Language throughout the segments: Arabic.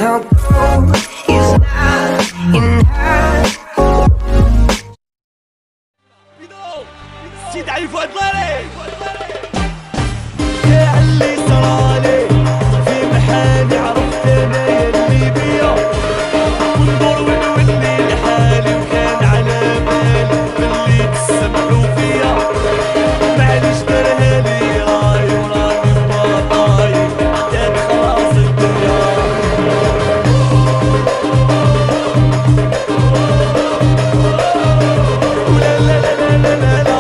Now gold is not enough. سيد علي فؤاد لاري يا علي صرالي في محالي عرفت انا يلي بيا وندور ونولي لحالي وكان على بالي باللي تسمعوا فيا معليش دارها لي راي وراني وباطاي عدات خلاص الدنيا ولا لا لا لا لا لا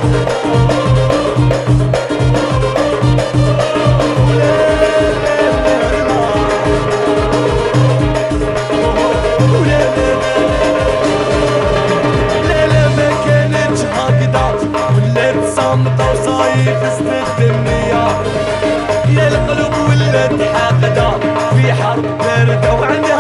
صامتة وصايف استخدمني يا القلوب ولات حاقدة في حرب باردة وعندها